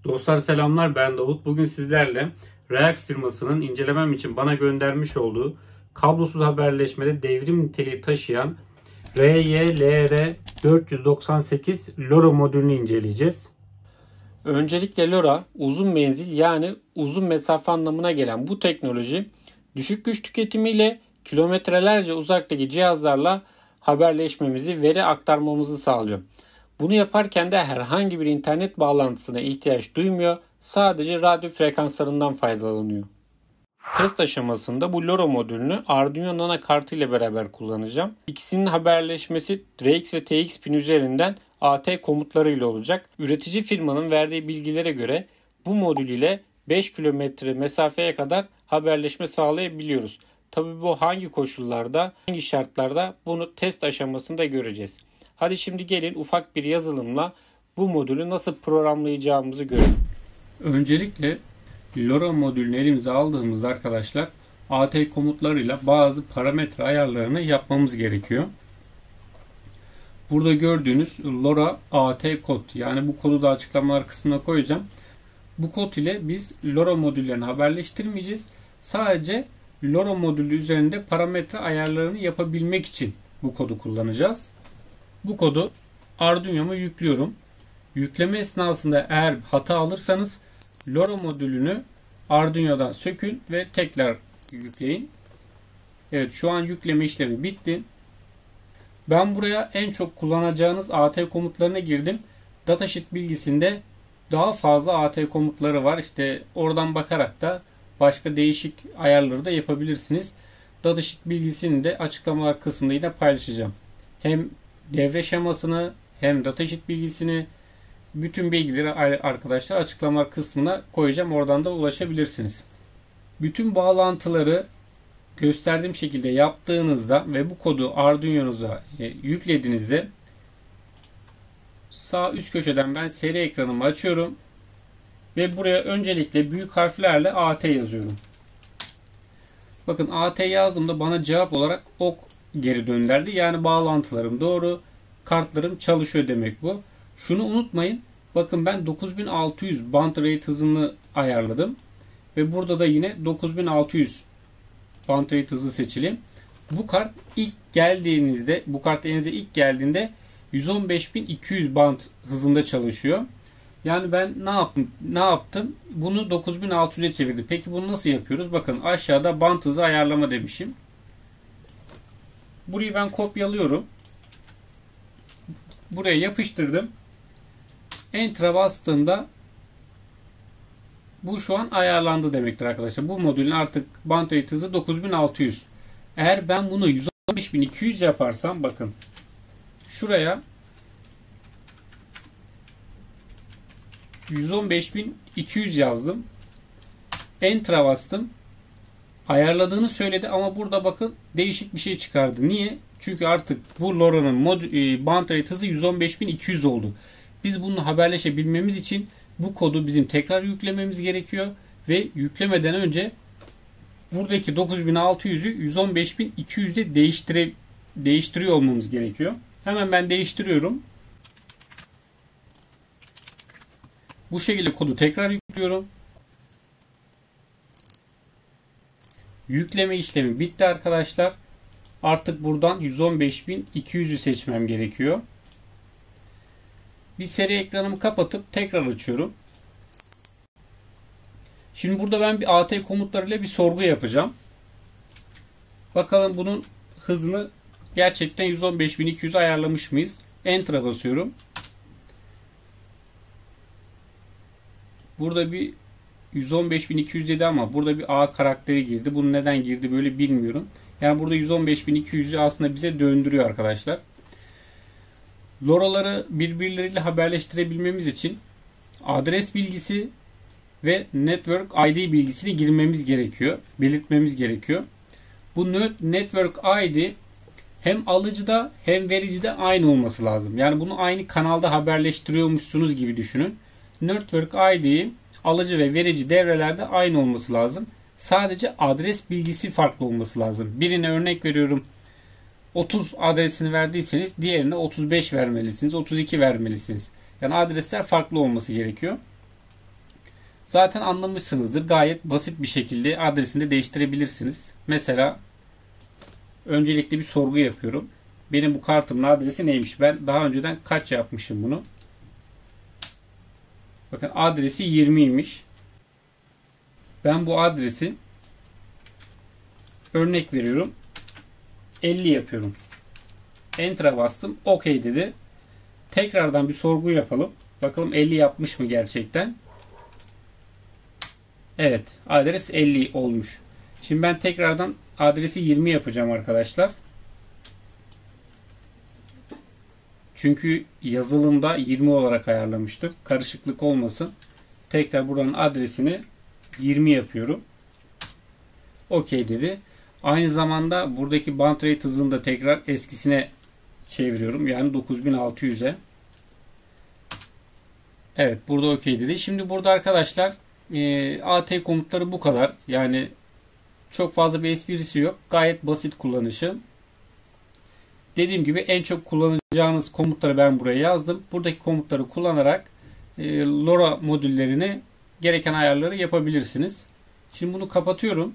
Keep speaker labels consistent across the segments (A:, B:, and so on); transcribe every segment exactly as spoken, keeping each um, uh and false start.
A: Dostlar selamlar, ben Davut. Bugün sizlerle Reax firmasının incelemem için bana göndermiş olduğu kablosuz haberleşmede devrim niteliği taşıyan R Y L R dört yüz doksan sekiz LoRa modülünü inceleyeceğiz.
B: Öncelikle LoRa uzun menzil yani uzun mesafe anlamına gelen bu teknoloji düşük güç tüketimiyle kilometrelerce uzaktaki cihazlarla haberleşmemizi, veri aktarmamızı sağlıyor. Bunu yaparken de herhangi bir internet bağlantısına ihtiyaç duymuyor. Sadece radyo frekanslarından faydalanıyor. Test aşamasında bu LoRa modülünü Arduino Nano kartı ile beraber kullanacağım. İkisinin haberleşmesi R X ve T X pin üzerinden A T komutları ile olacak. Üretici firmanın verdiği bilgilere göre bu modül ile beş kilometre mesafeye kadar haberleşme sağlayabiliyoruz. Tabii bu hangi koşullarda, hangi şartlarda bunu test aşamasında göreceğiz. Hadi şimdi gelin ufak bir yazılımla bu modülü nasıl programlayacağımızı görelim. Öncelikle LoRa modülünü elimize aldığımızda arkadaşlar A T komutlarıyla bazı parametre ayarlarını yapmamız gerekiyor. Burada gördüğünüz LoRa A T kod, yani bu kodu da açıklamalar kısmına koyacağım. Bu kod ile biz LoRa modüllerini haberleştirmeyeceğiz. Sadece LoRa modülü üzerinde parametre ayarlarını yapabilmek için bu kodu kullanacağız. Bu kodu Arduino'ma yüklüyorum. Yükleme esnasında eğer hata alırsanız LoRa modülünü Arduino'dan sökün ve tekrar yükleyin. Evet, şu an yükleme işlemi bitti. Ben buraya en çok kullanacağınız A T komutlarına girdim. Datasheet bilgisinde daha fazla A T komutları var. İşte oradan bakarak da başka değişik ayarları da yapabilirsiniz. Datasheet bilgisini de açıklamalar kısmında yine paylaşacağım. Hem devre şemasını hem datasheet bilgisini, bütün bilgileri arkadaşlar açıklamalar kısmına koyacağım. Oradan da ulaşabilirsiniz. Bütün bağlantıları gösterdiğim şekilde yaptığınızda ve bu kodu Arduino'nuza yüklediğinizde sağ üst köşeden ben seri ekranımı açıyorum ve buraya öncelikle büyük harflerle A T yazıyorum. Bakın A T yazdığımda bana cevap olarak ok geri gönderdi. Yani bağlantılarım doğru, kartlarım çalışıyor demek bu. Şunu unutmayın. Bakın ben dokuz bin altı yüz band rate hızını ayarladım. Ve burada da yine dokuz bin altı yüz band rate hızı seçili. Bu kart ilk geldiğinizde, bu kart elinize ilk geldiğinde yüz on beş bin iki yüz band hızında çalışıyor. Yani ben ne yaptım? Ne yaptım? Bunu dokuz bin altı yüze çevirdim. Peki bunu nasıl yapıyoruz? Bakın aşağıda band hızı ayarlama demişim. Burayı ben kopyalıyorum. Buraya yapıştırdım. Enter'a bastığımda bu şu an ayarlandı demektir arkadaşlar. Bu modülün artık band rate hızı dokuz bin altı yüz. Eğer ben bunu yüz on beş bin iki yüz yaparsam, bakın şuraya yüz on beş bin iki yüz yazdım. Enter'a bastım. Ayarladığını söyledi ama burada bakın değişik bir şey çıkardı. Niye? Çünkü artık bu LoRa'nın band rate hızı yüz on beş bin iki yüz oldu. Biz bununla haberleşebilmemiz için bu kodu bizim tekrar yüklememiz gerekiyor ve yüklemeden önce buradaki dokuz bin altı yüzü yüz on beş bin iki yüze değiştire, değiştiriyor olmamız gerekiyor. Hemen ben değiştiriyorum. Bu şekilde kodu tekrar yüklüyorum. Yükleme işlemi bitti arkadaşlar. Artık buradan yüz on beş bin iki yüzü seçmem gerekiyor. Bir seri ekranımı kapatıp tekrar açıyorum. Şimdi burada ben bir A T komutlarıyla bir sorgu yapacağım. Bakalım bunun hızını gerçekten yüz on beş bin iki yüz ayarlamış mıyız? Enter'a basıyorum. Burada bir yüz on beş bin iki yüz dedi ama burada bir A karakteri girdi. Bunu neden girdi böyle bilmiyorum. Yani burada yüz on beş bin iki yüzü aslında bize döndürüyor arkadaşlar. LoRa'ları birbirleriyle haberleştirebilmemiz için adres bilgisi ve network I D bilgisini girmemiz gerekiyor. Belirtmemiz gerekiyor. Bu network I D hem alıcıda hem vericide aynı olması lazım. Yani bunu aynı kanalda haberleştiriyormuşsunuz gibi düşünün. Network I D alıcı ve verici devrelerde aynı olması lazım. Sadece adres bilgisi farklı olması lazım. Birine örnek veriyorum, otuz adresini verdiyseniz diğerine otuz beş vermelisiniz, otuz iki vermelisiniz. Yani adresler farklı olması gerekiyor. Zaten anlamışsınızdır. Gayet basit bir şekilde adresini de değiştirebilirsiniz. Mesela öncelikle bir sorgu yapıyorum. Benim bu kartımın adresi neymiş? Ben daha önceden kaç yapmışım bunu? Bakın adresi yirmiymiş. Ben bu adresi örnek veriyorum elli yapıyorum. Enter'a bastım. OK dedi. Tekrardan bir sorgu yapalım. Bakalım elli yapmış mı gerçekten? Evet. Adres elli olmuş. Şimdi ben tekrardan adresi yirmi yapacağım arkadaşlar. Çünkü yazılımda yirmi olarak ayarlamıştım. Karışıklık olmasın. Tekrar buranın adresini yirmi yapıyorum. OK dedi. Aynı zamanda buradaki bounce rate hızını da tekrar eskisine çeviriyorum. Yani dokuz bin altı yüze. Evet, burada OK dedi. Şimdi burada arkadaşlar e, A T komutları bu kadar. Yani çok fazla bir esprisi yok. Gayet basit kullanışı. Dediğim gibi en çok kullanacağınız komutları ben buraya yazdım. Buradaki komutları kullanarak e, LoRa modüllerini gereken ayarları yapabilirsiniz. Şimdi bunu kapatıyorum.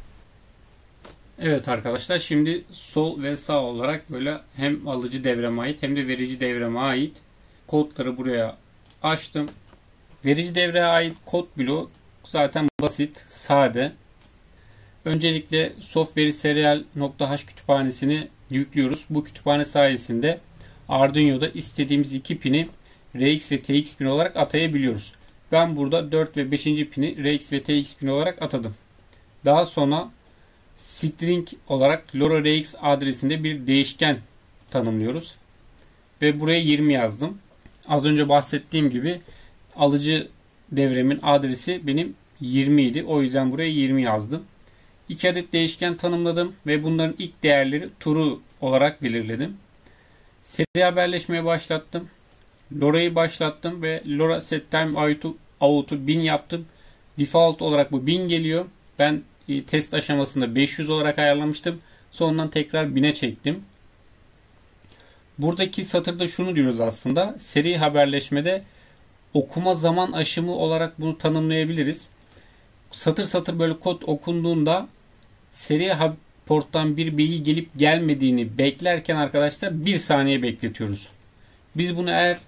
B: Evet arkadaşlar, şimdi sol ve sağ olarak böyle hem alıcı devreme ait hem de verici devreme ait kodları buraya açtım. Verici devreye ait kod bloğu zaten basit, sade. Öncelikle softveriserial.h kütüphanesini yüklüyoruz. Bu kütüphane sayesinde Arduino'da istediğimiz iki pini R X ve T X pini olarak atayabiliyoruz. Ben burada dört ve beşinci pini R X ve T X pini olarak atadım. Daha sonra string olarak LoRaRx adresinde bir değişken tanımlıyoruz. Ve buraya yirmi yazdım. Az önce bahsettiğim gibi alıcı devremin adresi benim yirmi idi. O yüzden buraya yirmi yazdım. İki adet değişken tanımladım ve bunların ilk değerleri true olarak belirledim. Seri haberleşmeye başlattım. LoRa'yı başlattım ve LoRa set time out'u bin yaptım. Default olarak bu bin geliyor. Ben test aşamasında beş yüz olarak ayarlamıştım. Sonradan tekrar bine çektim. Buradaki satırda şunu diyoruz aslında. Seri haberleşmede okuma zaman aşımı olarak bunu tanımlayabiliriz. Satır satır böyle kod okunduğunda seri porttan bir bilgi gelip gelmediğini beklerken arkadaşlar bir saniye bekletiyoruz. Biz bunu eğer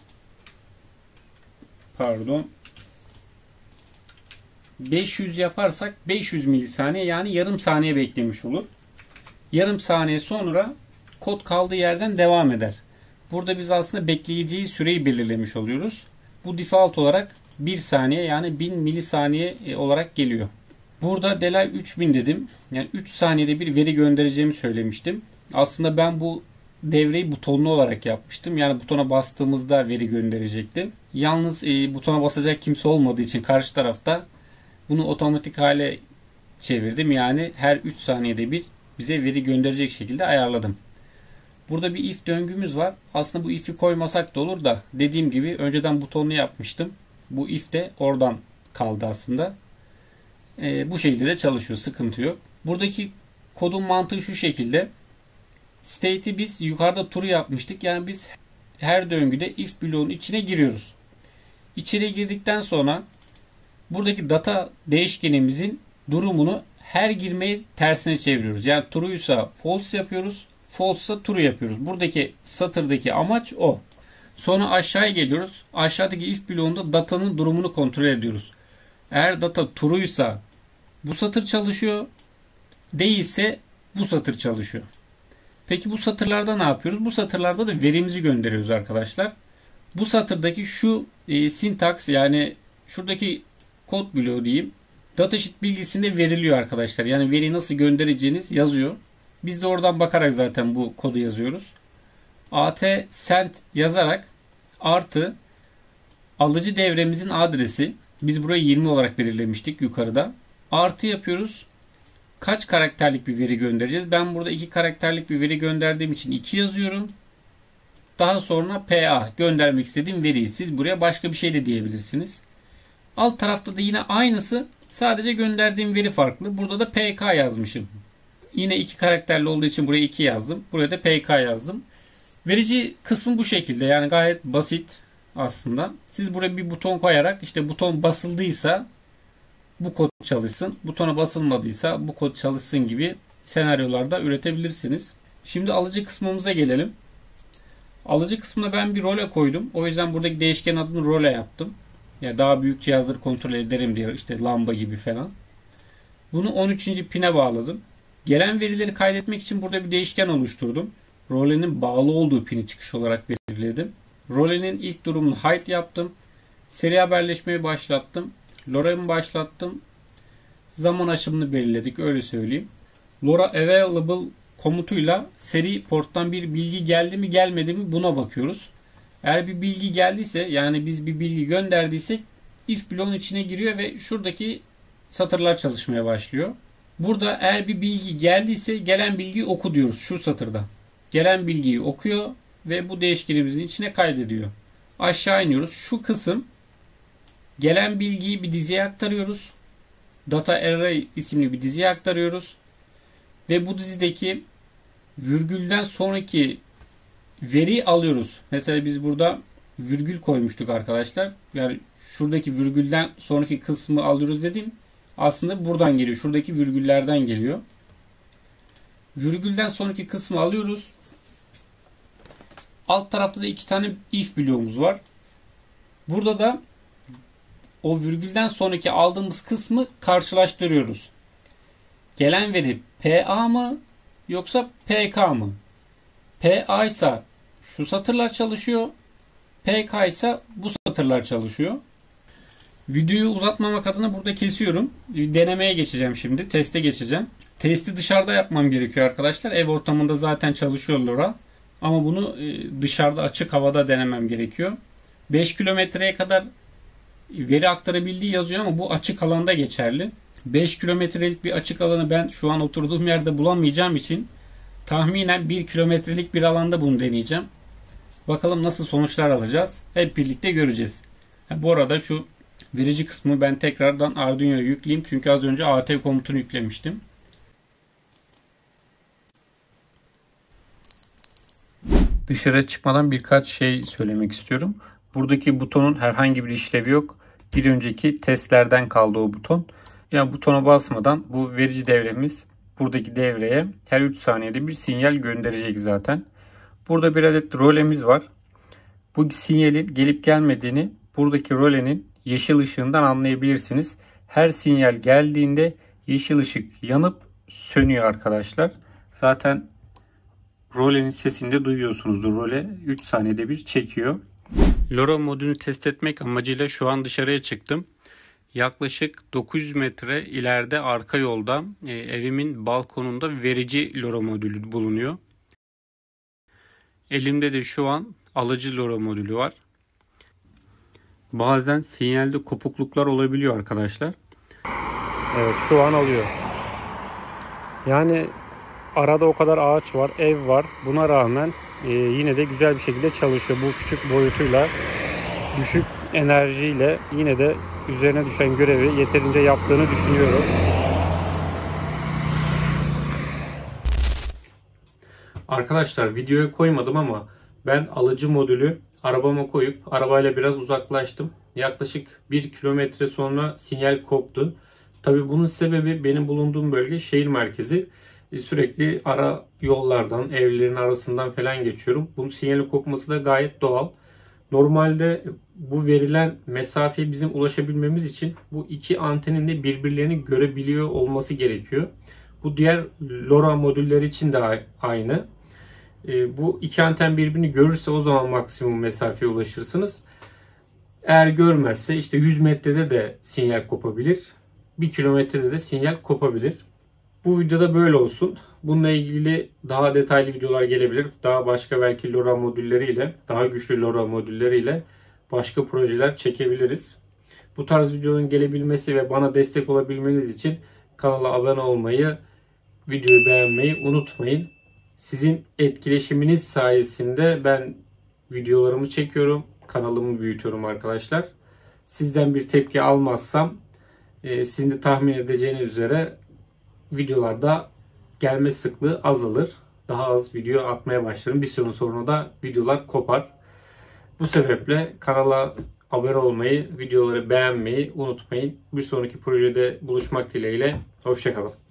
B: pardon beş yüz yaparsak beş yüz milisaniye, yani yarım saniye beklemiş olur. Yarım saniye sonra kod kaldığı yerden devam eder. Burada biz aslında bekleyeceği süreyi belirlemiş oluyoruz. Bu default olarak bir saniye, yani bin milisaniye olarak geliyor. Burada delay üç bin dedim. Yani üç saniyede bir veri göndereceğimi söylemiştim. Aslında ben bu devreyi butonlu olarak yapmıştım. Yani butona bastığımızda veri gönderecektim. Yalnız e, butona basacak kimse olmadığı için karşı tarafta bunu otomatik hale çevirdim. Yani her üç saniyede bir bize veri gönderecek şekilde ayarladım. Burada bir if döngümüz var. Aslında bu if'i koymasak da olur da dediğim gibi önceden butonlu yapmıştım. Bu if de oradan kaldı aslında. Ee, bu şekilde de çalışıyor. Sıkıntı yok. Buradaki kodun mantığı şu şekilde. State'i biz yukarıda true yapmıştık. Yani biz her döngüde if bloğunun içine giriyoruz. İçeriye girdikten sonra buradaki data değişkenimizin durumunu her girmeyi tersine çeviriyoruz. Yani true'ysa false yapıyoruz. False'sa true yapıyoruz. Buradaki satırdaki amaç o. Sonra aşağıya geliyoruz. Aşağıdaki if bloğunda datanın durumunu kontrol ediyoruz. Eğer data true'ysa bu satır çalışıyor. Değilse bu satır çalışıyor. Peki bu satırlarda ne yapıyoruz? Bu satırlarda da verimizi gönderiyoruz arkadaşlar. Bu satırdaki şu e, syntax, yani şuradaki kod bloğu diyeyim, datasheet bilgisinde veriliyor arkadaşlar. Yani veriyi nasıl göndereceğiniz yazıyor. Biz de oradan bakarak zaten bu kodu yazıyoruz. at send yazarak artı alıcı devremizin adresi, biz burayı yirmi olarak belirlemiştik yukarıda. Artı yapıyoruz. Kaç karakterlik bir veri göndereceğiz? Ben burada iki karakterlik bir veri gönderdiğim için iki yazıyorum. Daha sonra pa göndermek istediğim veriyi. Siz buraya başka bir şey de diyebilirsiniz. Alt tarafta da yine aynısı. Sadece gönderdiğim veri farklı. Burada da pk yazmışım. Yine iki karakterli olduğu için buraya iki yazdım. Buraya da pk yazdım. Verici kısmı bu şekilde. Yani gayet basit aslında. Siz buraya bir buton koyarak, işte buton basıldıysa bu kod çalışsın. Butona basılmadıysa bu kod çalışsın gibi senaryolarda üretebilirsiniz. Şimdi alıcı kısmımıza gelelim. Alıcı kısmına ben bir role koydum. O yüzden buradaki değişken adını role yaptım. Yani daha büyük cihazları kontrol ederim diye, işte lamba gibi falan. Bunu on üçüncü pine bağladım. Gelen verileri kaydetmek için burada bir değişken oluşturdum. Rolenin bağlı olduğu pini çıkış olarak belirledim. Rolenin ilk durumunu hide yaptım. Seri haberleşmeyi başlattım. LoRa'yı başlattım. Zaman aşımını belirledik, öyle söyleyeyim. LoRa available komutuyla seri porttan bir bilgi geldi mi gelmedi mi buna bakıyoruz. Eğer bir bilgi geldiyse, yani biz bir bilgi gönderdiysek if bloğun içine giriyor ve şuradaki satırlar çalışmaya başlıyor. Burada eğer bir bilgi geldiyse gelen bilgiyi oku diyoruz şu satırda. Gelen bilgiyi okuyor ve bu değişkenimizin içine kaydediyor. Aşağı iniyoruz. Şu kısım gelen bilgiyi bir diziye aktarıyoruz. Data array isimli bir diziye aktarıyoruz. Ve bu dizideki virgülden sonraki veri alıyoruz. Mesela biz burada virgül koymuştuk arkadaşlar. Yani şuradaki virgülden sonraki kısmı alıyoruz dediğim aslında buradan geliyor. Şuradaki virgüllerden geliyor. Virgülden sonraki kısmı alıyoruz. Alt tarafta da iki tane if bloğumuz var. Burada da o virgülden sonraki aldığımız kısmı karşılaştırıyoruz. Gelen veri P A mı yoksa P K mı? P A ise şu satırlar çalışıyor. P K ise bu satırlar çalışıyor. Videoyu uzatmamak adına burada kesiyorum. Denemeye geçeceğim şimdi. Teste geçeceğim. Testi dışarıda yapmam gerekiyor arkadaşlar. Ev ortamında zaten çalışıyor LoRa. Ama bunu dışarıda açık havada denemem gerekiyor. beş kilometreye kadar veri aktarabildiği yazıyor ama bu açık alanda geçerli. beş kilometrelik bir açık alanı ben şu an oturduğum yerde bulamayacağım için tahminen bir kilometrelik bir alanda bunu deneyeceğim. Bakalım nasıl sonuçlar alacağız. Hep birlikte göreceğiz. Bu arada şu verici kısmı ben tekrardan Arduino'ya yükleyeyim. Çünkü az önce A T komutunu yüklemiştim.
A: Dışarı çıkmadan birkaç şey söylemek istiyorum. Buradaki butonun herhangi bir işlevi yok. Bir önceki testlerden kaldı o buton. Yani butona basmadan bu verici devremiz buradaki devreye her üç saniyede bir sinyal gönderecek zaten. Burada bir adet rolemiz var. Bu sinyalin gelip gelmediğini buradaki rolenin yeşil ışığından anlayabilirsiniz. Her sinyal geldiğinde yeşil ışık yanıp sönüyor arkadaşlar. Zaten rolenin sesini de duyuyorsunuzdur. Role üç saniyede bir çekiyor. LoRa modülünü test etmek amacıyla şu an dışarıya çıktım. Yaklaşık dokuz yüz metre ileride arka yolda e, evimin balkonunda verici LoRa modülü bulunuyor. Elimde de şu an alıcı LoRa modülü var. Bazen sinyalde kopukluklar olabiliyor arkadaşlar. Evet, şu an alıyor. Yani arada o kadar ağaç var, ev var. Buna rağmen e, yine de güzel bir şekilde çalışıyor. Bu küçük boyutuyla, düşük enerjiyle yine de üzerine düşen görevi yeterince yaptığını düşünüyorum. Arkadaşlar videoya koymadım ama ben alıcı modülü arabama koyup arabayla biraz uzaklaştım. Yaklaşık bir kilometre sonra sinyal koptu. Tabii bunun sebebi benim bulunduğum bölge şehir merkezi. Sürekli ara yollardan, evlerin arasından falan geçiyorum. Bunun sinyalin kopması da gayet doğal. Normalde bu verilen mesafeye bizim ulaşabilmemiz için bu iki antenin de birbirlerini görebiliyor olması gerekiyor. Bu diğer LoRa modüller için de aynı. Bu iki anten birbirini görürse o zaman maksimum mesafeye ulaşırsınız. Eğer görmezse işte yüz metrede de sinyal kopabilir. bir kilometrede de sinyal kopabilir. Bu videoda böyle olsun. Bununla ilgili daha detaylı videolar gelebilir. Daha başka belki LoRa modülleriyle, daha güçlü LoRa modülleriyle başka projeler çekebiliriz. Bu tarz videonun gelebilmesi ve bana destek olabilmeniz için kanala abone olmayı, videoyu beğenmeyi unutmayın. Sizin etkileşiminiz sayesinde ben videolarımı çekiyorum, kanalımı büyütüyorum arkadaşlar. Sizden bir tepki almazsam sizin de tahmin edeceğiniz üzere videolarda gelme sıklığı azalır. Daha az video atmaya başlarım. Bir süre sonra da videolar kopar. Bu sebeple kanala abone olmayı, videoları beğenmeyi unutmayın. Bir sonraki projede buluşmak dileğiyle. Hoşça kalın.